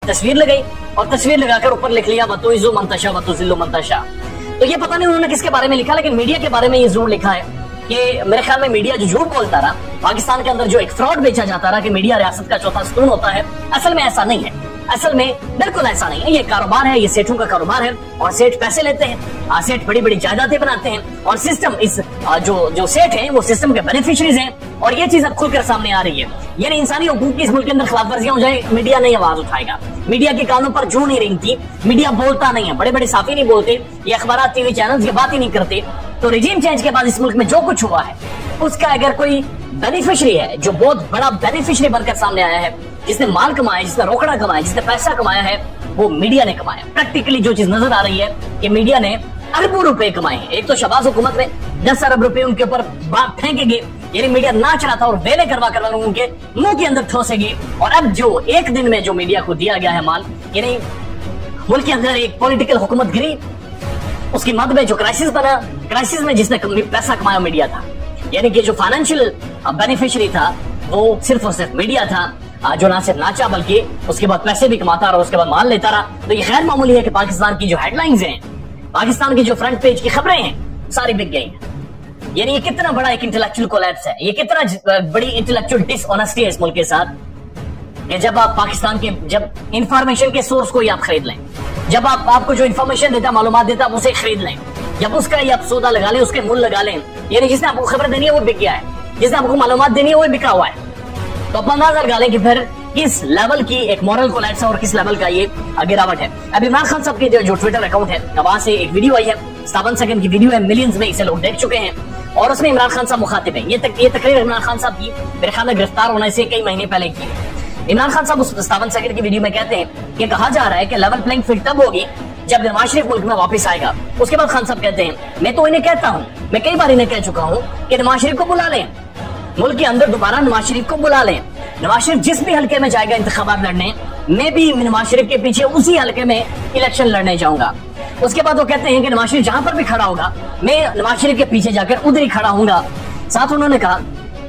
तस्वीर लगाई और तस्वीर लगाकर ऊपर लिख लिया वतुइज़ु मंतशा वतुज़िल्लु मंतशा। तो ये पता नहीं उन्होंने किसके बारे में लिखा, लेकिन मीडिया के बारे में ये जरूर लिखा है कि मेरे ख्याल में मीडिया जो झूठ बोलता रहा, पाकिस्तान के अंदर जो एक फ्रॉड बेचा जाता रहा कि मीडिया रियासत का चौथा स्तून होता है, असल में ऐसा नहीं है। असल में बिल्कुल ऐसा नहीं है। ये कारोबार है, ये सेठों का कारोबार है और सेठ पैसे लेते हैं, सेठ बड़ी बड़ी जायदादें बनाते हैं और सिस्टम इस जो सेठ हैं वो सिस्टम के बेनिफिशरीज हैं और ये चीज अब खुलकर सामने आ रही है। यानी इंसानी हुकूक की इस मुल्क के अंदर खिलाफ वर्जियां हो जाए, मीडिया नहीं आवाज उठाएगा, मीडिया के कानों पर जू नहीं रेंगती, मीडिया बोलता नहीं है, बड़े बड़े साफी नहीं बोलते, ये अखबार टीवी चैनल ये बात ही नहीं करते। तो रिजीम चेंज के बाद इस मुल्क में जो कुछ हुआ है उसका अगर कोई बेनिफिशरी है जो बहुत बड़ा बेनिफिशरी बनकर सामने आया है, जिसने माल कमाया, जिसने रोकड़ा कमाया, जिसने पैसा कमाया है, वो मीडिया ने कमाया। प्रैक्टिकली जो चीज नजर आ रही है कि मीडिया ने अरबों रुपए कमाए हैं। एक तो शहबाज हुकूमत ने 10 अरब रुपए उनके ऊपर फेंकेंगे, यानी मीडिया नाच रहा था और वेले करवा कर उनके मुंह के अंदर ठोसेगी। और अब जो एक दिन में जो मीडिया को दिया गया है माल, यानी मुल्क के अंदर एक पॉलिटिकल हुकूमत गिरी, उसकी मद में जो क्राइसिस बना, क्राइसिस में जिसने पैसा कमाया मीडिया था, यानी कि जो फाइनेंशियल बेनिफिशियरी था वो सिर्फ और सिर्फ मीडिया था, जो ना सिर्फ नाचा बल्कि उसके बाद पैसे भी कमाता रहा, उसके बाद माल लेता रहा। तो ये गैर मामूली है कि पाकिस्तान की जो हेडलाइंस हैं, पाकिस्तान की जो फ्रंट पेज की खबरें हैं, सारी बिक गई हैं। यानी ये कितना बड़ा एक इंटेलेक्चुअल कोलैप्स है, ये कितना बड़ी इंटेलेक्चुअल डिसऑनेस्टी है इस मुल्क के साथ कि जब आप पाकिस्तान के जब इंफॉर्मेशन के सोर्स को ही आप खरीद लें, जब आपको जो इंफॉर्मेशन देता, मालूमात देता, आप उसे खरीद लें, जब उसका ही आप सौदा लगा लें, उसके मूल्य लगा लें, यानी जिसने आपको खबर देनी है वो बिक गया है, जिसने आपको मालूमात देनी है वो बिका हुआ है। तो अपना अंदाजा लगा लें कि फिर किस लेवल की एक मॉरल कोलैप्स है और किस लेवल का ये गिरावट है। अब इमरान खान साहब के जो ट्विटर अकाउंट है, वहां से एक वीडियो आई है, 57 सेकंड की वीडियो है, मिलियंस में इसे लोग देख चुके हैं और उसमें इमरान खान साहब मुखातिब है। ये तकरीर इमरान खान साहब की मेरे ख्याल में गिरफ्तार होने से कई महीने पहले की है। इमरान खान साहब उस 57 सेकंड की वीडियो में कहते हैं कि कहा जा रहा है कि लेवल प्लेइंग फील्ड तब होगी जब नवाज शरीफ मुल्क में वापस आएगा। उसके बाद खान साहब कहते हैं, मैं तो इन्हें कहता हूँ, मैं कई बार इन्हें कह चुका हूँ कि नवाज शरीफ को बुला लें, मुल्क के अंदर दोबारा नवाज शरीफ को बुला लें। नवाज शरीफ जिस भी हल्के में जाएगा इंतखाबात लड़ने, मैं भी नवाज शरीफ के पीछे उसी हल्के में इलेक्शन लड़ने जाऊंगा। उसके बाद वो कहते हैं कि नवाज शरीफ जहां पर भी खड़ा होगा, मैं नवाज शरीफ के पीछे जाकर उधर ही खड़ा हूंगा। साथ उन्होंने कहा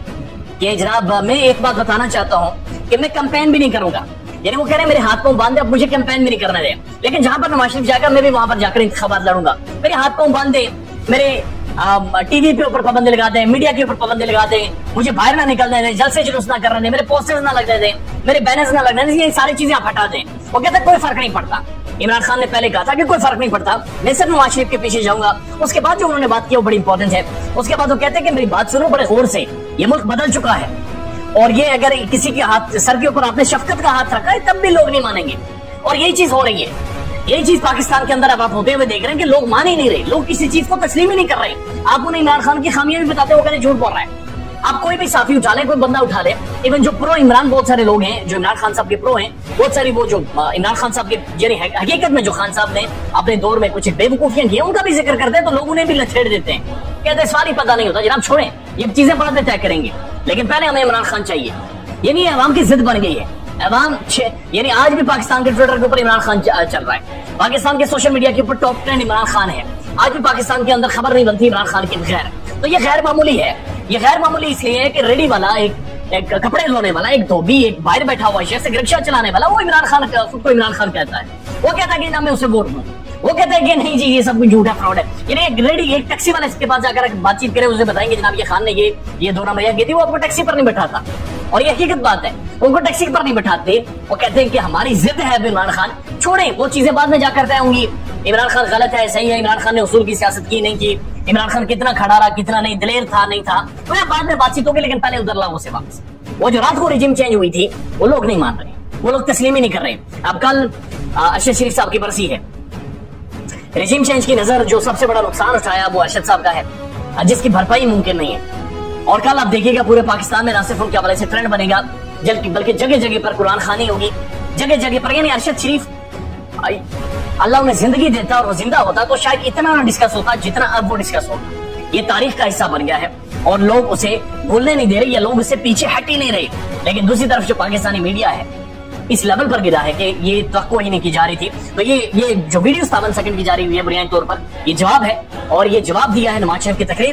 कि जनाब मैं एक बात बताना चाहता हूं कि मैं कैंपेन भी नहीं करूंगा, यानी वो कह रहे हैं मेरे हाथ पांव बांधे, अब मुझे कैंपेन भी नहीं करने दे, लेकिन जहां पर नवाज शरीफ जाएगा मैं भी वहां पर जाकर इंतखाबात लड़ूंगा। मेरे हाथ पांव बांधे, मेरे टीवी पे ऊपर पाबंदी लगा दें, मीडिया के ऊपर पाबंदी लगा दें, मुझे बाहर ना निकलने दें, जलसे जुलूस ना करने दें, मेरे पोस्टर्स ना लगने दें, मेरे बैनर्स ना लगने दें, ये सारी चीजें आप हटा दें। वो कहते कोई फर्क नहीं पड़ता। इमरान खान ने पहले कहा था कि कोई फर्क नहीं पड़ता, मैं सिर्फ नवाज शरीफ के पीछे जाऊंगा। उसके बाद जो उन्होंने बात की वो बड़ी इंपॉर्टेंट है। उसके बाद वो कहते हैं कि मेरी बात सुनो बड़े गौर से, ये मुल्क बदल चुका है और ये अगर किसी के हाथ सर के ऊपर आपने शफकत का हाथ रखा है तब भी लोग नहीं मानेंगे। और यही चीज हो रही है, यही चीज पाकिस्तान के अंदर अब आप होते हुए देख रहे हैं कि लोग मान ही नहीं रहे, लोग किसी चीज को तस्लीम ही नहीं कर रहे। आप उन्हें इमरान खान की खामियां भी बताते हो, कहते झूठ बोल रहा है। आप कोई भी साफी उठा ले, कोई बंदा उठा ले, इवन जो प्रो इमरान बहुत सारे लोग हैं, जो इमरान खान साहब के प्रो हैं, बहुत सारी वो जो इमरान खान साहब के यानी हकीकत में जो खान साहब ने अपने दौर में कुछ बेवकूफियां की उनका भी जिक्र करते हैं तो लोग उन्हें भी लछेड़ देते हैं, कहते हैं सवाल ही पता नहीं होता। जनाब छोड़ें, ये चीजें पढ़ते तय करेंगे, लेकिन पहले हमें इमरान खान चाहिए। यानी अवाम की जिद बन गई है, अवाम यानी आज भी पाकिस्तान के ट्विटर के ऊपर इमरान खान चल रहा है, पाकिस्तान के सोशल मीडिया के ऊपर टॉप ट्रेंड इमरान खान है। आज भी पाकिस्तान के अंदर खबर नहीं बनती इमरान खान के बगैर। तो ये गैर मामूली है। ये गैर मामूली इसलिए है कि रेडी वाला, एक कपड़े धोने वाला, एक धोबी, एक बाहर बैठा हुआ शख्स, एक रिक्शा चलाने वाला, वो इमरान खान खुद को इमरान खान कहता है। वो कहता है कि ना मैं उसे वोट दूं, वो कहता है कि नहीं जी ये सब कुछ झूठा फ्रॉड है। यानी एक रेडी एक टैक्सी वाले के पास जाकर बातचीत करे, उसे बताएंगे जनाब ये खान ने ये 2 नंबर की थी, वो आपको टैक्सी पर नहीं बैठाता। और ये हकीकत बात है, उनको टैक्सी पर नहीं बैठाते। वो कहते हैं कि हमारी जिद है इमरान खान, छोड़े वो चीजें बाद में जाकर तय होंगी। इमरान खान गलत है, सही है, इमरान खान ने उसूल की सियासत की नहीं की, इमरान खान कितना खड़ा रहा, कितना नहीं, दिलेर था नहीं था, तो यहाँ बाद में बातचीत होगी। लेकिन पहले उधर लाओ उसे वापस। वो जो रात को रिजिम चेंज हुई थी वो लोग नहीं मान रहे, वो लोग तस्लीम ही नहीं कर रहे। अब कल अरशद शरीफ साहब की बरसी है। रिजिम चेंज की नजर जो सबसे बड़ा नुकसान उठाया वो अरशद साहब का है, जिसकी भरपाई मुमकिन नहीं है। और कल आप देखिएगा पूरे पाकिस्तान में ना सिर्फ उनके हवाले से ट्रेंड बनेगा, बल्कि जगह जगह पर कुरान खानी होगी, जगह जगह पर। यानी अरशद शरीफ अल्लाह उन्हें जिंदगी देता और वो जिंदा होता तो शायद इतना ना डिस्कस होता जितना अब वो डिस्कस होता। ये तारीख का हिस्सा बन गया है और लोग उसे भूलने नहीं दे रहे, या लोग उससे पीछे हट ही नहीं रहे। लेकिन दूसरी तरफ जो पाकिस्तानी मीडिया है इस लेवल पर गिरा है कि ये तवक्को ही नहीं की जा रही थी। तो ये जो वीडियो 57 सेकंड की जा रही हुई है बुनियादी तौर पर ये जवाब है, और ये जवाब दिया है नवाज शरीफ की तकरीर का।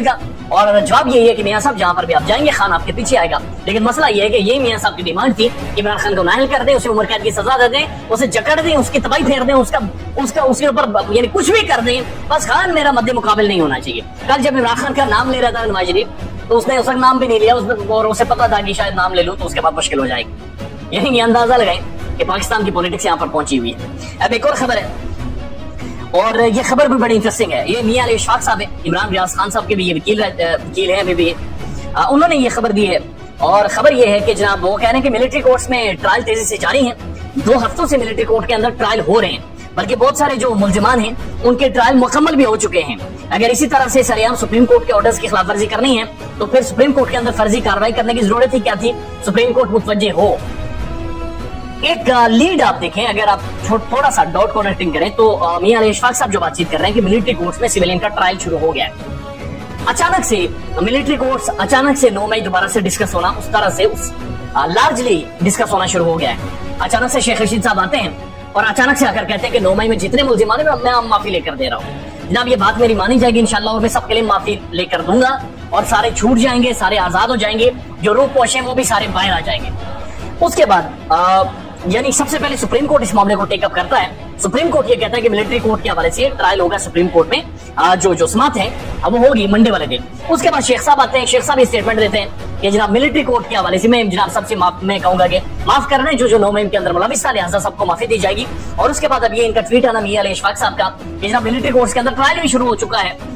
और जवाब यही है कि मियां साहब जहां पर भी आप जाएंगे खान आपके पीछे आएगा। लेकिन मसला ये है कि ये मियां साहब की डिमांड थी कि इमरान खान को नाहल कर दें, उसे उम्र कैद की सजा दे दें, उसे जकड़ दें, उसकी तबाही फेर दें, उसके ऊपर यानी कुछ भी कर दें, बस खान मेरा मद्दे मुकाबिल नहीं होना चाहिए। कल जब इमरान खान का नाम ले रहा था नवाज शरीफ, तो उसने उस वक्त नाम भी नहीं लिया, और उसे पता था कि शायद नाम ले लूं तो उसके बाद मुश्किल हो जाएगी। यही अंदाजा लगाएं कि पाकिस्तान की पॉलिटिक्स यहाँ पर पहुंची हुई है। अब एक और खबर है, और ये खबर भी बड़ी इंटरेस्टिंग है। ये मियां अली इशफाक साहब है, इमरान रियाज खान साहब के भी ये वकील हैं अभी भी, उन्होंने ये खबर दी है। और खबर ये है कि जनाब वो कह रहे हैं कि मिलिट्री कोर्ट्स में ट्रायल तेजी से जारी है। 2 हफ्तों से मिलिट्री कोर्ट के अंदर ट्रायल हो रहे हैं, बल्कि बहुत सारे जो मुलजिमान हैं उनके ट्रायल मुकम्मल भी हो चुके हैं। अगर इसी तरह से सरेआम सुप्रीम कोर्ट के ऑर्डर्स की खिलाफ वर्जी करनी है तो फिर सुप्रीम कोर्ट के अंदर फर्जी कार्रवाई करने की जरूरत ही क्या थी? सुप्रीम कोर्ट मुतवज्जे हो। एक लीड आप देखें, अगर आप थोड़ा सा डॉट कनेक्टिंग करें तो मियां अली इशफाक साहब जो बातचीत कर रहे हैं कि मिलिट्री कोर्ट्स में सिविलियन का ट्रायल शुरू हो गया है। अचानक से मिलिट्री कोर्ट्स, अचानक से 9 मई दोबारा से डिस्कस होना, उस तरह से लार्जली डिस्कस होना शुरू हो गया है। अचानक से शेख रशीद साहब आते हैं और अचानक से आकर कहते हैं कि 9 मई में जितने मुल्जिमान हैं मैं माफी लेकर दे रहा हूँ। जनाब ये बात मेरी मानी जाएगी इंशाल्लाह, और मैं सबके लिए माफी लेकर दूंगा, और सारे छूट जाएंगे, सारे आजाद हो जाएंगे, जो रूप पोश हैं वो भी सारे बाहर आ जाएंगे। उसके बाद यानी सबसे पहले सुप्रीम कोर्ट इस मामले को टेकअप करता है। सुप्रीम कोर्ट ये कहता है कि मिलिट्री कोर्ट के हवाले से ट्रायल होगा सुप्रीम कोर्ट में, जो समात है अब वो होगी मंडे वाले दिन। उसके बाद शेख साहब आते हैं, शेख साहब स्टेटमेंट देते हैं कि जनाब मिलिट्री कोर्ट के हवाले से मैं जनाब सबसे मैं कहूंगा कि माफ कर रहे हैं जो 9 मई के अंदर मुलविस था, लिहाजा सबको माफी दी जाएगी। और उसके बाद अब ये इनका ट्वीट आना मियां अली इशफाक साहब का कि जनाब मिलिट्री कोर्ट के अंदर ट्रायल भी शुरू हो चुका है,